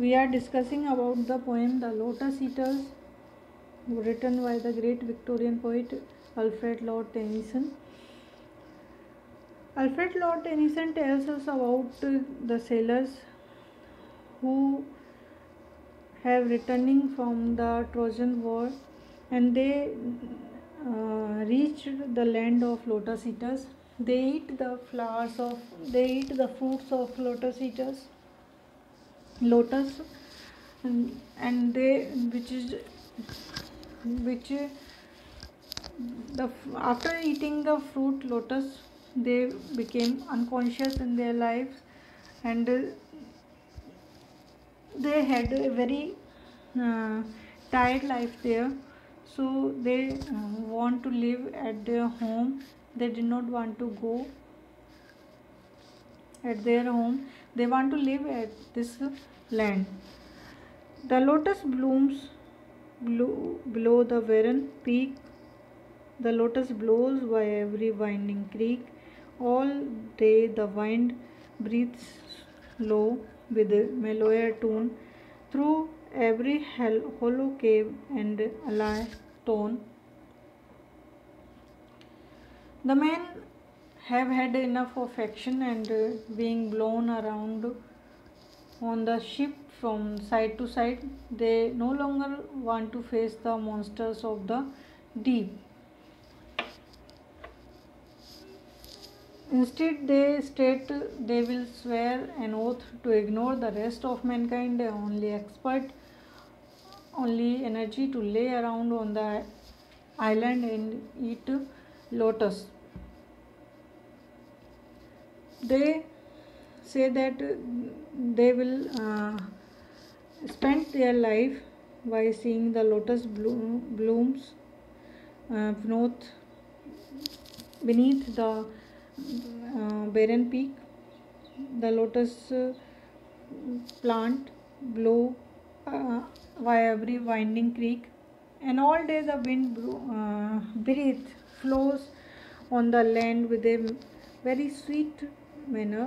We are discussing about the poem The Lotus Eaters, written by the great Victorian poet Alfred Lord Tennyson. Alfred Lord Tennyson tells us about the sailors who have returning from the Trojan War, and they reached the land of lotus eaters. They eat the fruits of lotus eaters, lotus, and they which the after eating the fruit lotus, they became unconscious in their lives, and they had a very uh, tired life there. So they want to live at their home. They did not want to go at their home. They want to live at this land. The lotus blooms below the barren peak. The lotus blows by every winding creek. All day the wind breathes low with a mellower tune through every hollow cave and alloy tone. The men have had enough of action and being blown around on the ship from side to side. They no longer want to face the monsters of the deep. Instead, they state they will swear an oath to ignore the rest of mankind, only energy to lay around on the island and eat lotus. They say that they will spend their life by seeing the lotus blooms beneath the barren peak. The lotus plant blow by every winding creek, and all day the wind breath flows on the land with a very sweet manner,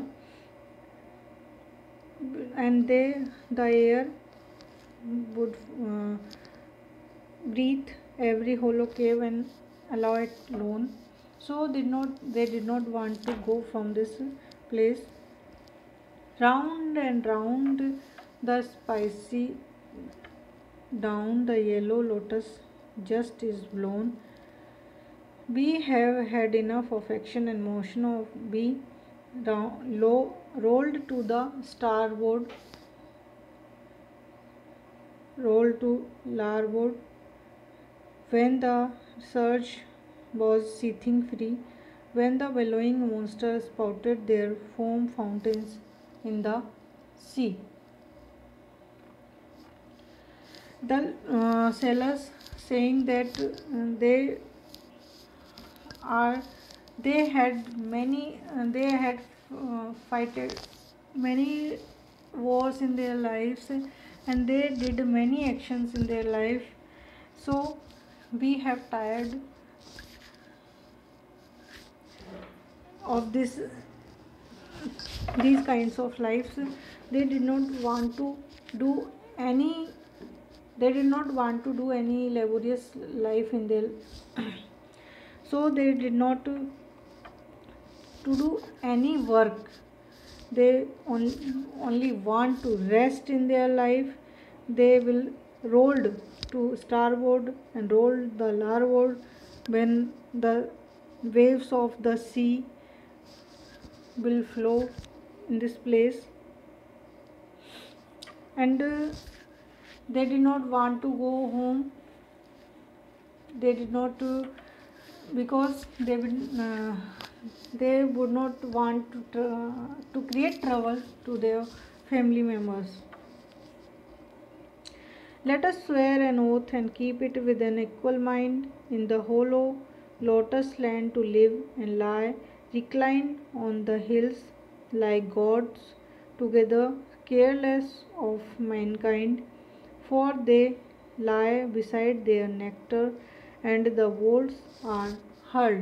and the air would breathe every hollow cave and allow it alone. So they did not want to go from this place. Round and round the spicy down the yellow lotus just is blown. We have had enough of action and motion of be down low rolled to the starboard, rolled to larboard. When the surge was seething free, when the bellowing monsters spouted their foam fountains in the sea. The sailors saying that they are they had fighted many wars in their lives, and they did many actions in their life. So we have tired of these kinds of lives. They did not want to do any they did not want to do any laborious life in their so they did not to do any work. They only want to rest in their life. They will rolled to starboard and rolled the larboard when the waves of the sea will flow in this place, and they did not want to go home. They did not because they would not want to create trouble to their family members. Let us swear an oath and keep it with an equal mind in the hollow lotus land to live and lie reclined on the hills like gods together, careless of mankind, for they lie beside their nectar and the worlds are hurled.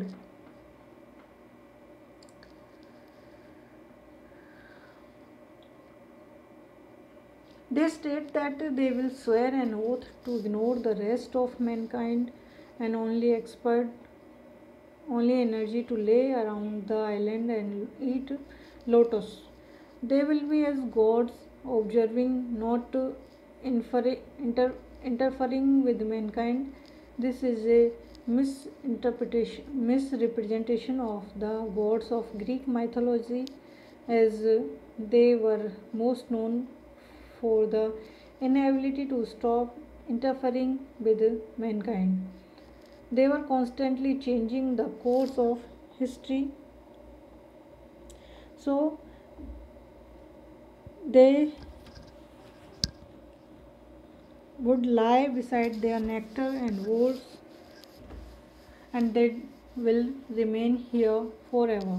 They state that they will swear an oath to ignore the rest of mankind and only energy to lay around the island and eat lotus. They will be as gods, observing, not interfering with mankind. This is a misrepresentation of the gods of Greek mythology, as they were most known for the inability to stop interfering with mankind. They were constantly changing the course of history, so they would lie beside their nectar and woes, and they will remain here forever.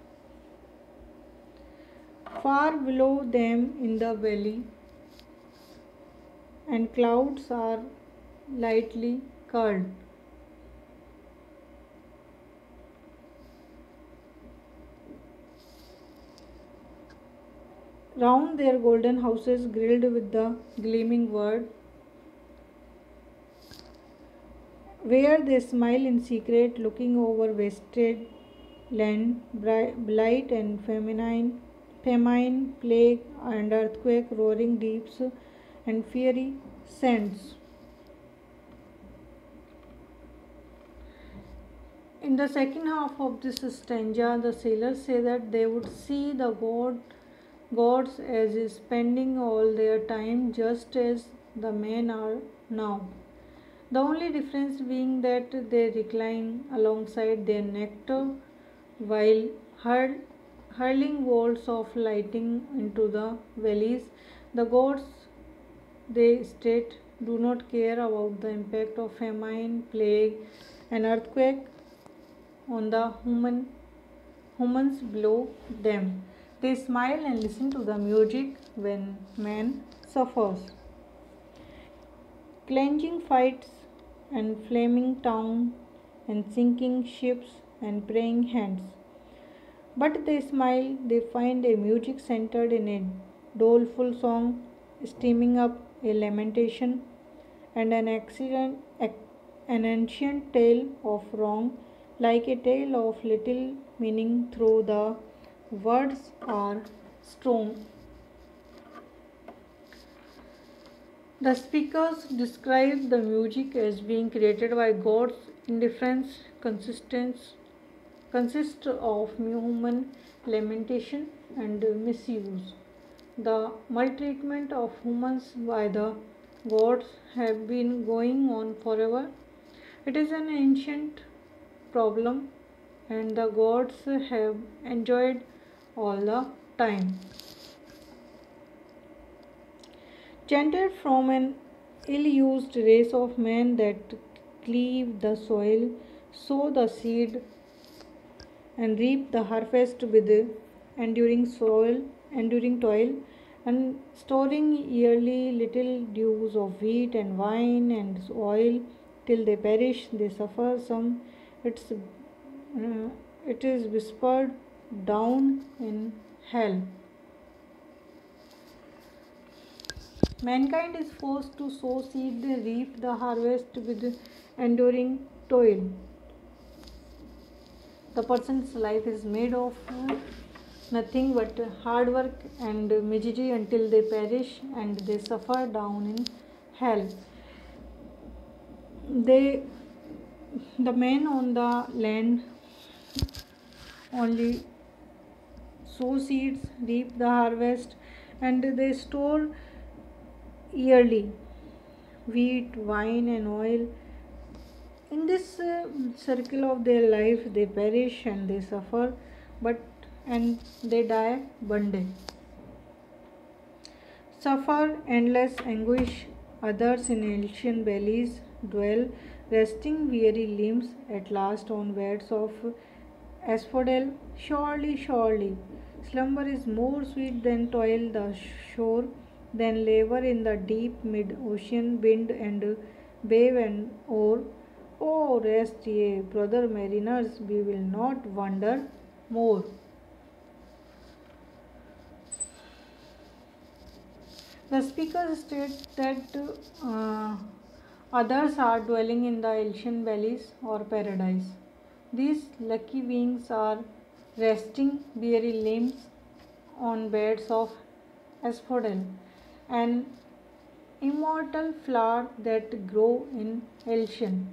Far below them in the valley, and clouds are lightly curled. Round their golden houses grilled with the gleaming word, where they smile in secret, looking over wasted land, blight and famine, plague and earthquake, roaring deeps and fiery sands. In the second half of this stanza, the sailors say that they would see the gods as spending all their time just as the men are now. The only difference being that they recline alongside their nectar while hurling bolts of lightning into the valleys. The gods, they state, do not care about the impact of famine, plague, and earthquake on the humans below them. They smile and listen to the music when man suffers. Clenching fights and flaming town and sinking ships and praying hands. But they smile, they find a music centered in a doleful song, steaming up a lamentation, and an ancient tale of wrong, like a tale of little meaning through the words are strong. The speakers describe the music as being created by God's indifference, consists of human lamentation and misuse. The maltreatment of humans by the gods have been going on forever. It is an ancient problem, and the gods have enjoyed all the time. Chanted from an ill-used race of men that cleave the soil, sow the seed, and reap the harvest with enduring toil, and storing yearly little dues of wheat and wine and oil till they perish. They suffer some. It is whispered down in hell. Mankind is forced to sow seed, reap the harvest with enduring toil. The person's life is made of nothing but hard work and misery until they perish and they suffer down in hell. The men on the land only sow seeds, reap the harvest, and they store yearly wheat, wine, and oil. In this circle of their life, they perish and they suffer, and they die one day. Suffer endless anguish. Others in ancient valleys dwell, resting weary limbs at last on beds of asphodel. Surely, surely, slumber is more sweet than toil the shore, than labor in the deep mid-ocean, wind and wave and oar. Oh, rest ye, brother mariners, we will not wander more. The speaker states that others are dwelling in the Elysian valleys or paradise. These lucky beings are resting weary limbs on beds of asphodel, an immortal flower that grow in Elysian.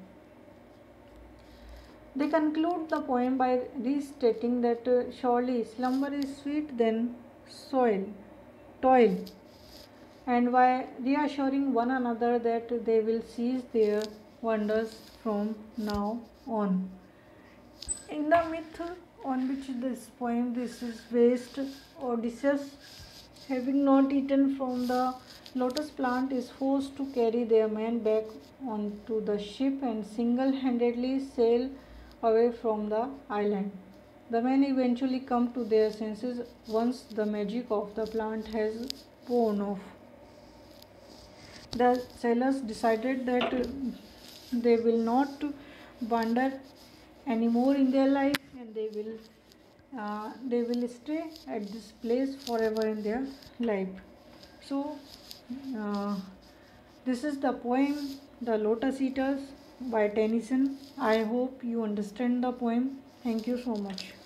They conclude the poem by restating that surely slumber is sweet than toil, and by reassuring one another that they will cease their wonders from now on. In the myth on which this is based, Odysseus, having not eaten from the lotus plant, is forced to carry their men back onto the ship and single-handedly sail away from the island. The men eventually come to their senses once the magic of the plant has worn off. The sailors decided that they will not wander anymore in their life, and they will stay at this place forever in their life. So this is the poem The Lotus Eaters by Tennyson. I hope you understand the poem. Thank you so much.